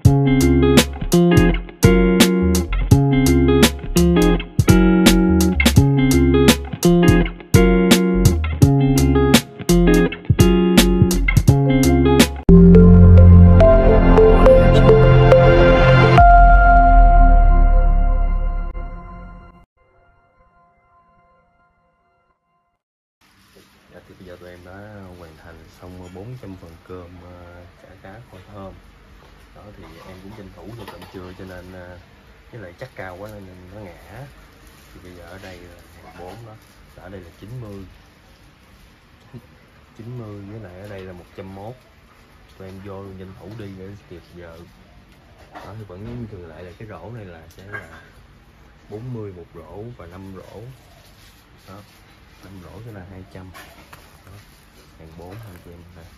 Thì bây giờ tụi em đã hoàn thành xong 400 phần cơm chả cá kho thơm đó. Thì em cũng tranh thủ cho tận trưa cho nên với lại chắc cao quá nên nó ngã. Thì bây giờ ở đây là 4 đó, ở đây là 90 với lại ở đây là 101. Tụi em vô tranh thủ đi để kịp giờ đó. Thì vẫn thường lại là cái rổ này là sẽ là 40 một rổ và 5 rổ đó, 5 rổ sẽ là 200 đó. Hàng 4 anh chị em này.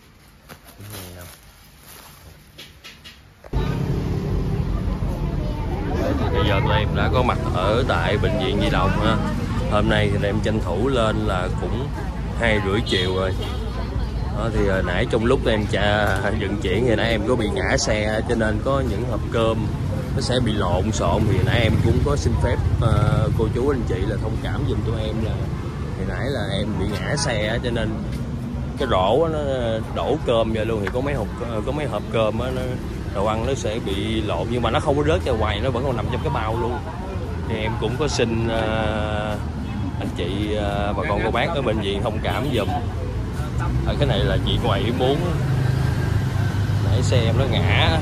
Thì bây giờ tụi em đã có mặt ở tại bệnh viện Nhi Đồng ha. Hôm nay thì em tranh thủ lên là cũng 2:30 chiều rồi đó. Thì nãy trong lúc em vận chuyển thì nãy em có bị ngã xe cho nên có những hộp cơm nó sẽ bị lộn xộn. Thì nãy em cũng có xin phép cô chú anh chị là thông cảm giùm tụi em là thì nãy là em bị ngã xe cho nên cái rổ nó đổ cơm ra luôn. Thì có mấy hộp cơm á, đồ ăn nó sẽ bị lộn nhưng mà nó không có rớt ra ngoài, nó vẫn còn nằm trong cái bao luôn. Thì em cũng có xin anh chị bà con cô bác ở bệnh viện thông cảm giùm. Ở cái này là chị ngoài ý muốn nãy xe em nó ngã.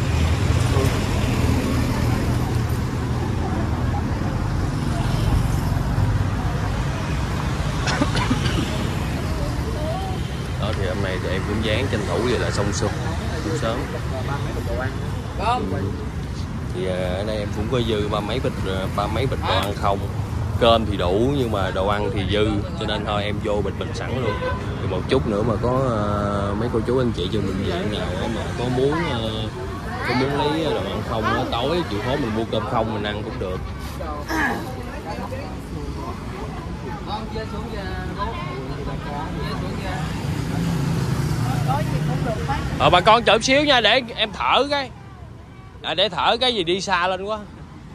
Đó thì hôm nay thì em cũng dán tranh thủ vậy là xong xuôi sớm. Thì ở đây em cũng có dư ba mấy bịch đồ ăn không. Cơm thì đủ nhưng mà đồ ăn thì dư cho nên thôi em vô bịch sẵn luôn. Thì một chút nữa mà có mấy cô chú anh chị trong bệnh viện nào mà có muốn lấy đồ ăn không đó, tối chịu khó mình mua cơm không mình ăn cũng được. Bà con chờ xíu nha để em thở cái để thở cái gì đi xa lên quá.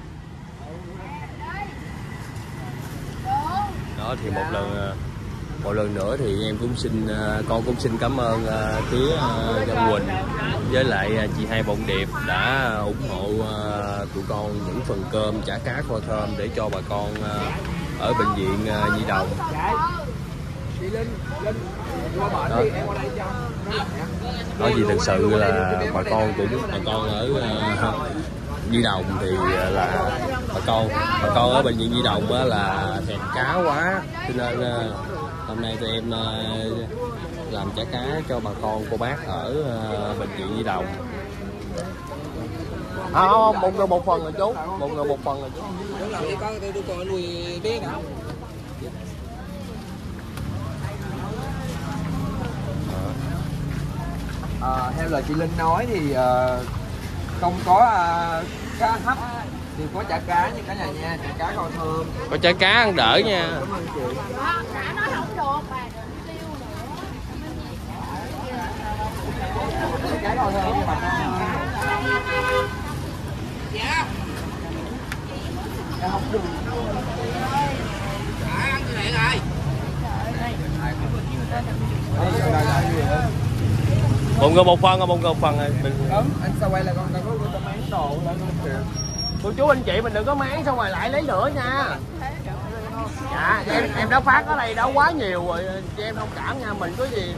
Đó thì một lần nữa thì em cũng con cũng xin cảm ơn phía Văn Quỳnh với lại chị Hai Bông Điệp đã ủng hộ tụi con những phần cơm chả cá kho thơm để cho bà con ở bệnh viện Nhi Đồng. Đó thì thực sự là bà con ở Nhi Đồng thì là bà con ở bệnh viện Nhi Đồng là thèm cá quá cho nên hôm nay tụi em làm chả cá cho bà con cô bác ở bệnh viện Nhi Đồng. Không, một người một phần rồi chú, một người một phần rồi chú. Có nuôi bé nào? Theo lời chị Linh nói thì không có cá hấp thì có chả cá như cả nhà nha, chả cá kho thơm. Có chả cá ăn đỡ nha. Cảm ơn chị. Nói không được bà Chả cá kho thơm bà con. dạ Không được. ăn như vậy rồi. Một người một phần rồi. Anh sao quay lại con ta có máng đồ lên không kìa. Cô chú anh chị mình đừng có máng xong rồi lại lấy nữa nha. Dạ em đã phát ở đây đã quá nhiều rồi, chị em thông cảm nha, mình có gì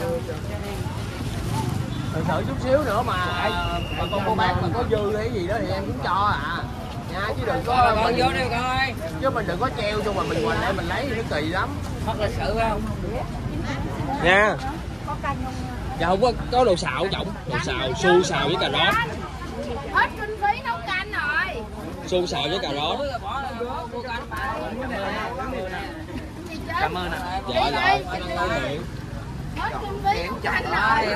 thực sự chút xíu nữa mà bà con cô bác mà có dư hay gì đó thì em cũng cho nha, chứ đừng có Con vô đây coi. chứ mình đừng có treo cho mà mình quanh đây mình lấy thì nó kỳ lắm. Thật là sự không? Nha. Dạ không có đồ xào trọng, đồ xào su xào với cà rốt. Hết kinh phí nấu canh rồi. Su xào với cà rốt. Cảm ơn ạ. Dạ hết kinh phí nấu canh rồi.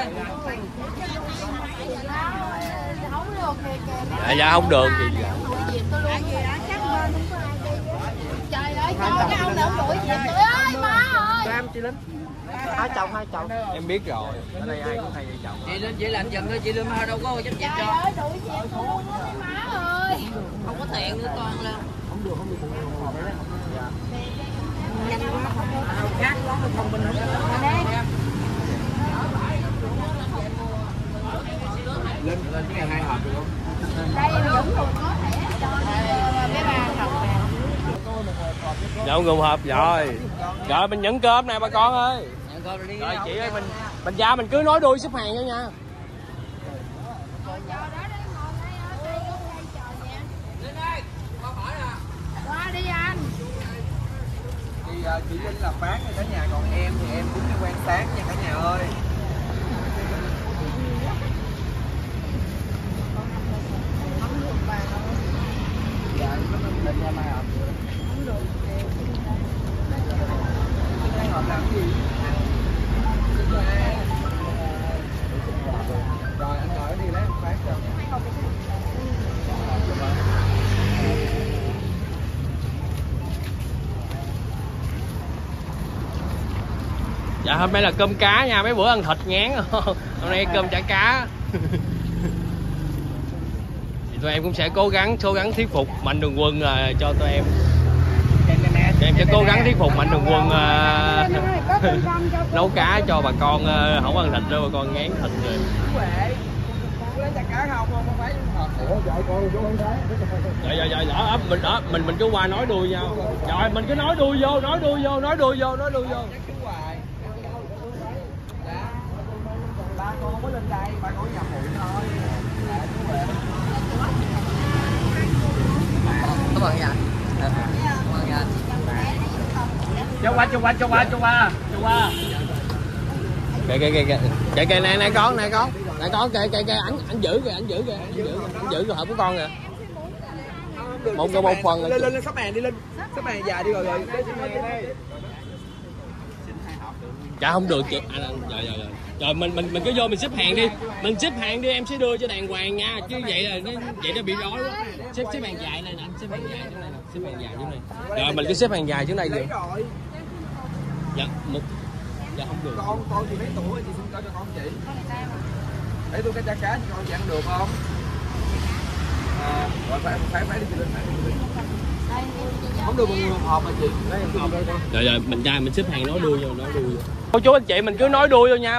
Không được kìa. Dạ không được thì Trời ơi, sao cái ông đừng đuổi việc tụi ơi, mau. Em chị Linh. Hai chồng. Em biết rồi. Ở đây ai cũng hai vợ chồng. Chị Linh chỉ làm giùm thôi, chị Linh đâu có giúp chị cho. Trời ơi, đuổi việc luôn á má ơi. Không có tiền nữa con là. Không được họp đấy. Khác lắm không bình thường. Lên cái ngày 2 hộp được không? Đây em vẫn còn có thẻ cho mấy ba học nè. Dạ ngùng hộp rồi. Rồi mình nhận cơm nè bà con ơi. Rồi chị ơi mình ra mình cứ nói đuôi xếp hàng thôi nha. Qua đi anh. Chị Linh là bán cho cả nhà, còn em thì em cũng đi quan sát nha cả nhà ơi. Dạ, lên nha mai hộp. Hai hộp làm cái gì? Rồi anh ngồi đi lấy phát cho. Dạ hôm nay là cơm cá nha, mấy bữa ăn thịt ngán hôm nay cơm chả cá. Thì tụi em cũng sẽ cố gắng thuyết phục Mạnh Thường Quân cho tụi em. Tụi em sẽ cố gắng thuyết phục Mạnh Thường Quân nấu cá cho bà con không ăn thịt đâu, bà con ngán thịt rồi. Lấy chả cá không phải hộp. Ủa trời con vô không thấy. Dạ mình cứ qua nói đuôi nhau. Rồi mình cứ nói đuôi vô. Ba con không có lên đây, ba con nhập hội thôi. Cảm ơn anh. Cảm ơn anh. Cho qua. Kìa nè con kìa anh giữ cái hộp của con kìa. Một phần là lên sắp hàng đi Linh. Sắp hàng dài đi rồi. Dạ không được chị. Rồi mình cứ vô mình xếp hàng đi. Mình xếp hàng đi em sẽ đưa cho đàng hoàng nha. Chứ vậy nó bị rối quá. Xếp hàng dài này nè, xếp hàng dài chỗ này nè, xếp hàng dài chỗ này. Rồi mình cứ xếp hàng dài chỗ này vậy. Dạ không được. Con thì mấy tuổi chị xin cho con chị. Để tôi cái chả cá cho con chị ăn được không? Rồi phải đi chị Linh, không được một người hộp mà chị. Rồi mình ra mình xếp hàng nói đuôi vô. Cô chú anh chị mình cứ nói đuôi vô nha,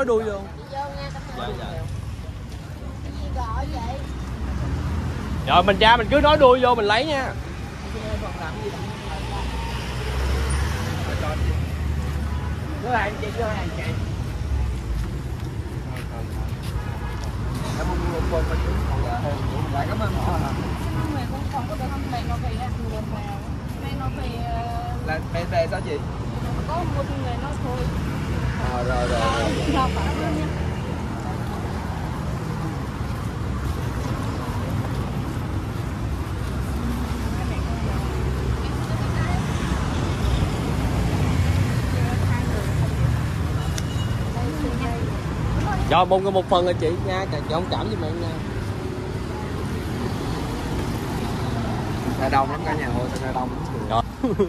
Rồi mình ra mình cứ nói đuôi vô mình lấy nha. Đưa hàng chị. Cảm ơn cô và chú. Lại cảm ơn họ hả? Là mẹ về sao chị? Có một người nó thôi. Rồi. Cho một phần rồi chị nha, chị không cảm gì mà em nha. Là đông lắm cả nhà ơi, là đông lắm.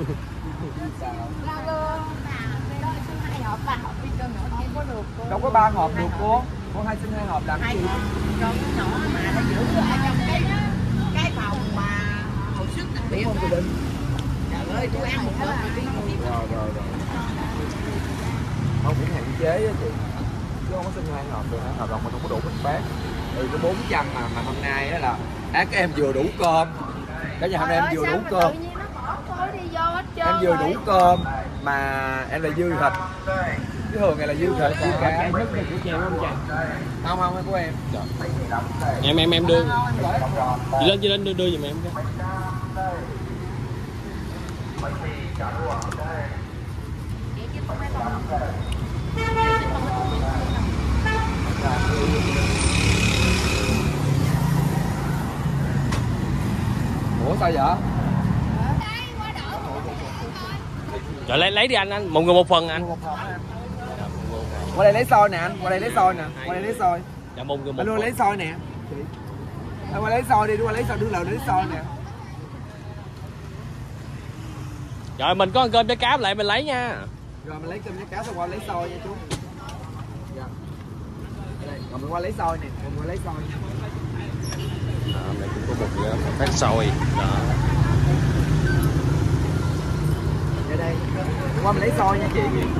Đâu có 3 hộp được cô hai xin 2 hộp làm cái gì? Con nhỏ mà nó giữ ở trong cái phòng mà hồi sức đặc biệt. Trời ơi, tôi ăn một hộp mà đi Rồi. Không cũng hạn chế á chị. Chứ không có xin 2 hộp được, 2 hộp đồng mình không có đủ bánh bát. Cái 400 mà hôm nay á là các em vừa đủ cơm. Cả nhà hôm nay em vừa đủ cơm. Em vừa đủ cơm mà em là dư thịt. Cái thường này là dư thịt dư cá. Không của em. Em đưa. Chị lên đưa giùm em cái. Ủa sao vậy? Rồi lấy đi anh, một người một phần anh. Qua đây lấy xôi nè anh, qua đây lấy xôi. Dạ một người một anh luôn phần. lấy xôi nè. Qua lấy xôi đi, qua lấy xôi, đưa lợn lấy xôi nè. Rồi mình có ăn cơm trái cá lại mình lấy nha. Rồi mình lấy cơm với cá xong qua lấy xôi nha chú. Dạ. Đây, rồi mình qua lấy xôi nè, mình qua lấy xôi nha. Đây cũng có một phát xôi đó. Đây, qua mình lấy xôi nha chị.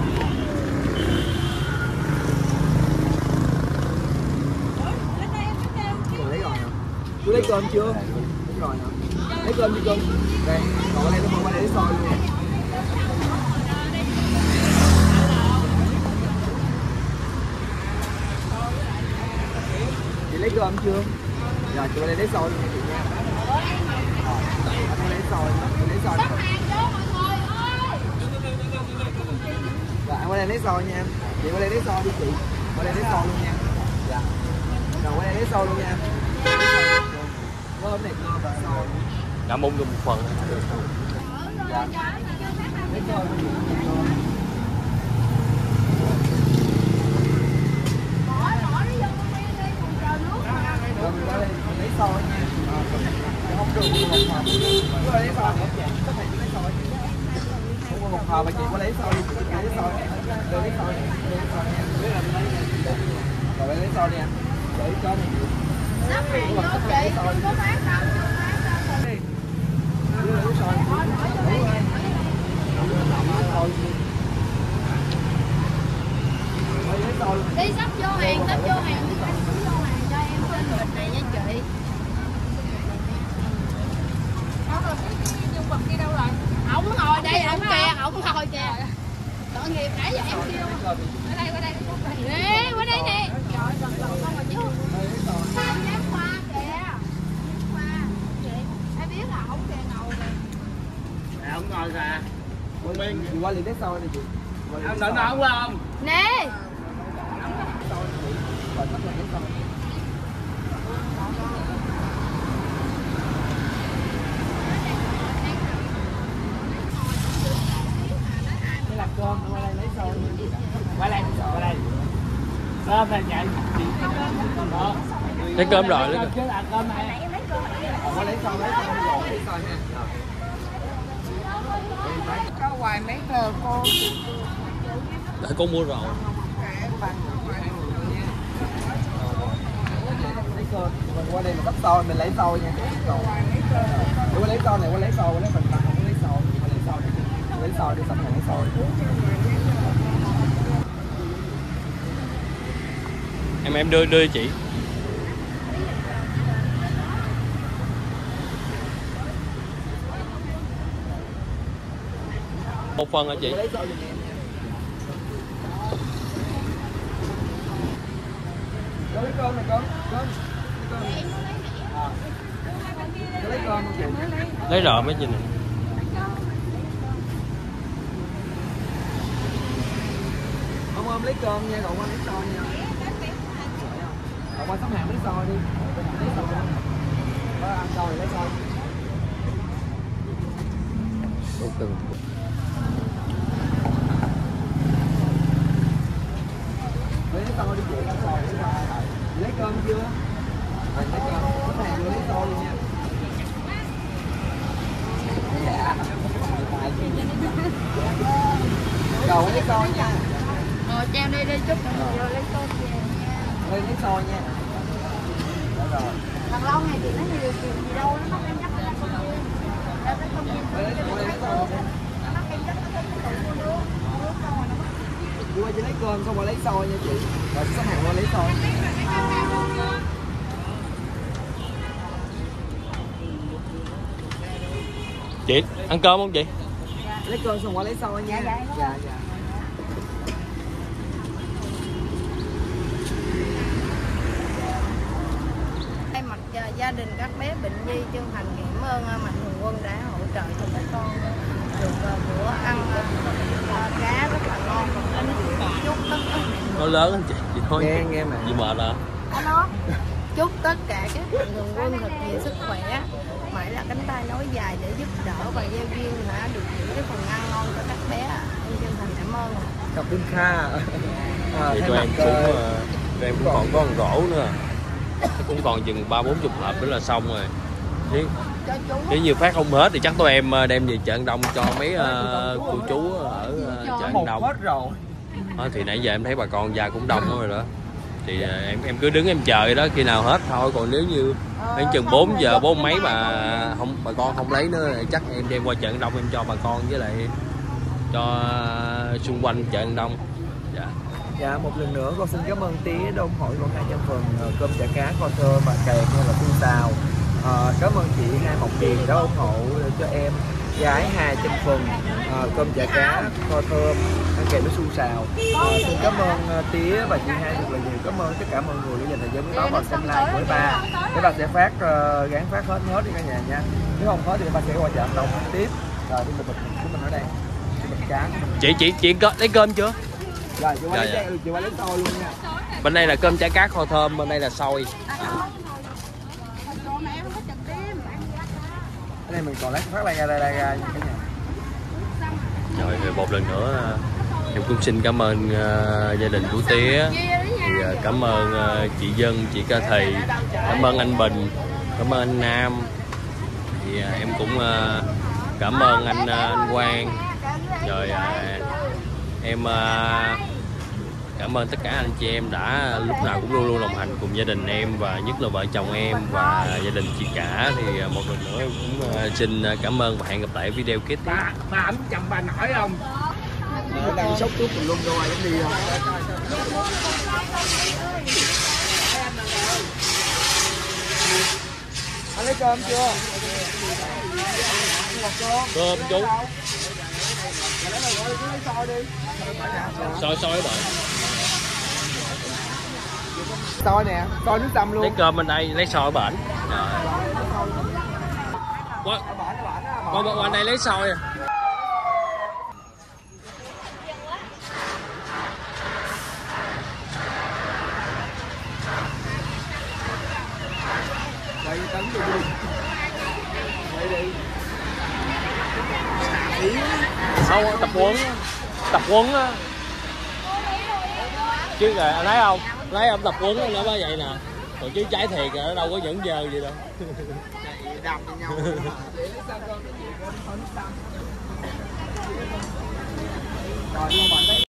Còn lấy rồi nè. Chú lấy cơm chưa? Đúng rồi nè. Lấy cơm đi cơm. Đây, còn qua đây nó qua đây lấy xôi luôn nè. Chị lấy cơm chưa? Rồi chị qua đây lấy xôi luôn nha chị nha. Rồi, anh lấy xôi, chị lấy xôi. Rồi anh qua đây lấy xôi nha. Chị qua đây lấy xôi đi chị. Qua đây lấy xôi luôn nha. Dạ. Rồi qua đây lấy xôi luôn nha. Cơm này cơm và xôi. Cảm ơn cho một phần. Dạ. Lấy xôi đi. Rồi mình qua đây mình lấy xôi nha. Không được một hộp. Chú qua lấy xôi nữa chị. Có thể lấy xôi. Không một hộp mà chị qua lấy xôi đi. Chị lấy xôi nè. Đưa lấy xôi nè. Đưa lấy xôi nha. Rồi lấy xôi đi anh. Để cho này. Sắp hàng vô chị, không có bán đâu. Đi. Đưa lấy xôi. Đi sắp vô hàng, sắp vô hàng. Đi sắp vô hàng cho em trên bịch này nha chị. Nhân vật đi đâu rồi? Ổng ngồi đây, ổng kìa, ổng ngồi kìa. Tội nghiệp nãy giờ em kêu. Ở đây, qua đây. Nè, qua đây nè. Trời, gần con mà chứ. Em dám qua kìa. Qua. Chị, em biết là ổng kìa ngồi kìa. Không ngồi kìa. Một bên. Chị qua liền lấy xôi đi chị. Em định không qua không? Nè. Rồi sắp lấy xôi. Cái làm cơm qua đây lấy xôi. Qua đây, qua đây. Cơm này chạy. Đó. Lấy cơm rồi lấy Chứ là cơm này. Qua lấy xôi lấy xôi ha. Có hoài mấy cờ cô. để con mua rồi. Lấy cơm, mình qua đây mình bắt xôi, mình lấy xôi nha. Qua lấy xôi này, qua lấy xôi, qua lấy mình không có lấy xôi, qua lấy xôi đi. Lấy xôi đi, xong rồi lấy xôi. Em đưa chị. Một phần hả chị? Lấy xôi giùm em nha. Lấy cơm này con, cơm. Lấy cơm không chị? Lấy rồi mấy chị này. Ông lấy cơm nha, còn qua lấy xôi nha. Còn qua sắp hàng lấy xôi đi. Lấy xôi đi. Có ăn xôi lấy xôi. Đủ từng. Lấy xôi đi chị, lấy xôi, lấy xôi. Lấy cơm chưa? Rồi lấy cơm, sắp hàng vô lấy xôi luôn nha. Dạ. Cầu lấy xôi nha. Treo đi đi chút nữa rồi lấy xôi về nha. Lấy xôi nha. Đó rồi. Thằng Long này thì nó nhiều chuyện gì đâu, nó mắc em nhắc lên con kia. Đâu cái công viên. Lấy xôi. Nó mắc em nhắc nó không có tự mua nước. Nước đâu mà nó mắc. Chú ơi, chị lấy cơm xong qua lấy xôi nha chị. Rồi sắp hàng qua lấy xôi. Chị ăn cơm không chị? Lấy cơm xong qua lấy xôi nha. Dạ, dạ. Thay mặt gia đình các bé bệnh nhi chân thành cảm ơn Mạnh Thường Quân đã hỗ trợ cho các con được bữa ăn cá rất là ngon và chúc tất cả Nó lớn anh chị thôi. Nghe mà. Chị mệt à? nó chúc tất cả các Mạnh Thường Quân thật nhiều sức khỏe, mãi là cánh tay nối dài để giúp đỡ và gieo duyên được những cái phần ăn ngon cho các bé. Em chân thành cảm ơn. Cảm ơn Kha. Vậy tụi em cũng còn có con rổ nữa. Cũng còn chừng 30-40 hộp nữa là xong rồi. nếu như phát không hết thì chắc tụi em đem về chợ An Đông cho mấy cô chú ở chợ An Đông. Hết rồi. Thì nãy giờ em thấy bà con ra cũng đông rồi đó, thì em cứ đứng em chờ đó, khi nào hết thôi. Còn nếu như khoảng chừng 4 giờ 4 mấy mà bà con không lấy nữa chắc em đem qua chợ An Đông em cho bà con với lại cho xung quanh chợ An Đông. Dạ, một lần nữa con xin cảm ơn Tía đã ủng hộ con 200 phần cơm chả cá kho thơm và kèm hay là su xào. Cảm ơn chị Hai Mộc Điền đã ủng hộ cho em gái 200 phần cơm chả cá kho thơm ăn kèm với su xào. Xin cảm ơn Tía và chị Hai thật là nhiều. Cảm ơn tất cả mọi người đã dành thời gian với báo và xem like với ba. Để ba sẽ phát gán phát hết đi cả nhà nha. Nếu không hết thì ba sẽ qua chợ An Đông tiếp. Rồi thì mình ở đây. Mình cá. Chị có lấy cơm chưa? Rồi, chị qua lấy xôi luôn nha. Bên đây là cơm chả cá kho thơm, bên đây là xôi. Ở đây mình còn lấy phát ra cả nhà. Rồi một lần nữa em cũng xin cảm ơn gia đình của Tía, thì cảm ơn chị Dân, chị Ca Thầy, cảm ơn anh Bình, cảm ơn anh Nam, thì em cũng cảm ơn anh Quang, rồi em cảm ơn tất cả anh chị em đã lúc nào cũng luôn luôn đồng hành cùng gia đình em, và nhất là vợ chồng em và gia đình chị cả. Thì một lần nữa em cũng xin cảm ơn và hẹn gặp lại video kế tiếp. Bà ẩm chồng bà nổi không? Đang sốc trước mình luôn đâu ai dám đi không? Anh lấy cơm chưa? Cơm chú. Xôi bạn. Xôi nè, xôi nước sâm luôn. Lấy cơm bên đây, lấy xôi bển. Qua đây lấy xôi. Đây tấn đi. Đây đi. Không, tập quấn á chứ rồi anh thấy không, lấy ông tập quấn nó mới vậy nè, còn chứ trái thiệt ở đâu có nhẫn giờ gì đâu. Đập nhau. Rồi,